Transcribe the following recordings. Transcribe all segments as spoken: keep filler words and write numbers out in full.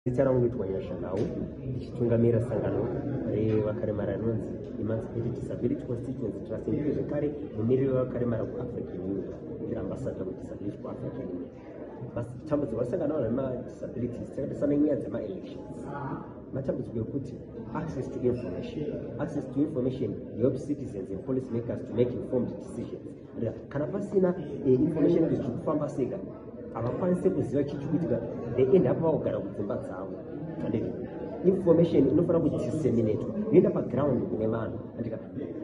Zita rangu itwanyasha nawo ndichitungamira sangano revakaremara rinonzi Emancipated Disability Constituency Trust ndiri zvekare mumiriri wavakaremara kuAfrican Union ndiri ambassador kudisability kuAfrican Union. Matambudziko asangana nemadisabilities takadisana nyaya dzemaelections. Matambudziko ekuti access to information. Access to information helps citizens and policy makers to make informed decisions. Kana pasina information kuti kufamba sega avakwanise kuziva chichikuitika they end up vakugara kudzimba dzavo. Information inofana kudisseminate yoenda paground kune vanhu andika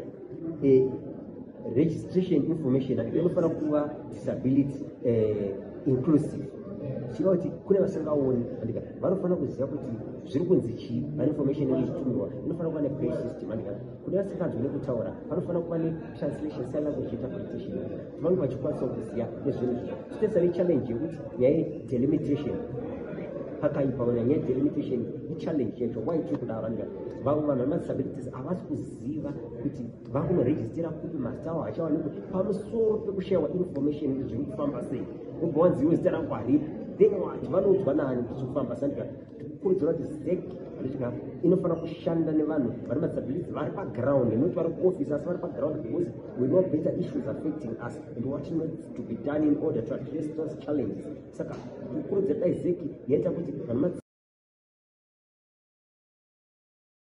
registration information andika inofana kuva disability eh, inclusive chiva kuti kune vasingaoni andika vanofana kuziva kuti zviri kunzi chii vainformation inoitumirwa inofana kuva nepay system andika kune vasinganzwi kutaura vanofana kuva netranslation sign language interpretation vanhu vachikwanisa kuziva nezvinhu chitesari challenge yekuti nyaya delimitation pakaipa nyaya delimitation ichallenge yacho why tiri kudaro andika vamwe vanhu vamadisabilities havasi kuziva kuti vakunoregistera kupi mazita avo hachawanikwa pamusoro pekushayiwa information zviri kufamba sei ubva wanziwe zita rangu haripo then wati vanoudzwa nani kuti zviri kufamba sei andika kurudzira kuti zec andika inofana kushanda nevanhu vari madisabilities vari paground not vari kuoffice asi vari paground because we know better issues affecting us and what needs to be done in order to address those challenges. Saka kurudzira dai zec yaita kuti vanhu